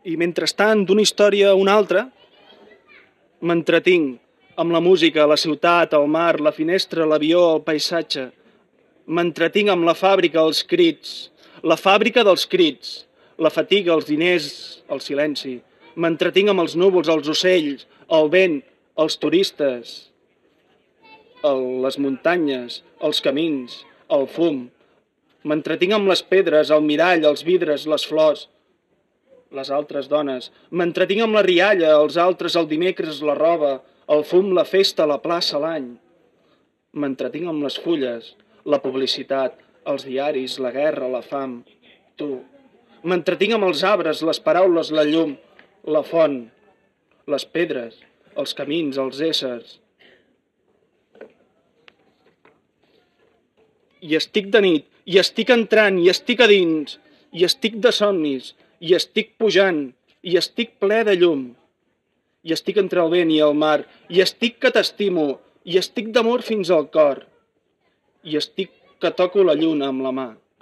I mentrestant, d'una història a una altra, m'entretinc amb la música, la ciutat, el mar, la finestra, l'avió, el paisatge. M'entretinc amb la fàbrica, els crits, la fàbrica dels crits, la fatiga, els diners, el silenci. M'entretinc amb els núvols, els ocells, el vent, els turistes, les muntanyes, els camins, el fum. M'entretinc amb les pedres, el mirall, els vidres, les flors, les altres dones. M'entretinc amb la rialla, els altres, el dimecres, la roba, el fum, la festa, la plaça, l'any. M'entretinc amb les fulles, la publicitat, els diaris, la guerra, la fam, tu. M'entretinc amb els arbres, les paraules, la llum, la font, les pedres, els camins, els éssers. I estic de nit, i estic entrant, i estic a dins, i estic de somnis, i estic pujant, i estic ple de llum. I estic entre el vent i el mar, i estic que t'estimo, i estic d'amor fins al cor, i estic que toco la lluna amb la mà.